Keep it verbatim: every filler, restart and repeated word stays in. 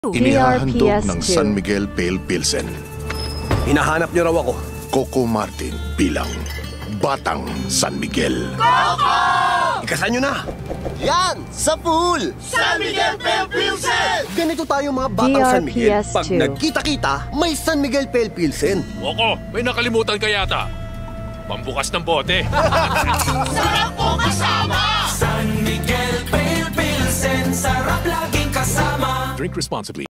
Inihahandog ng San Miguel Pale Pilsen. Hinahanap niyo raw ako. Coco Martin bilang Batang San Miguel. Coco! Ikasan niyo na! Yan! Sa pool! San Miguel Pale Pilsen! Ganito tayo mga Batang San Miguel. Pag two. nagkita-kita, may San Miguel Pale Pilsen. Coco, may nakalimutan ka yata. Pambukas ng bote. Sarap po kasama! San Miguel Pale Pilsen, sarap laging kasama. Drink responsibly.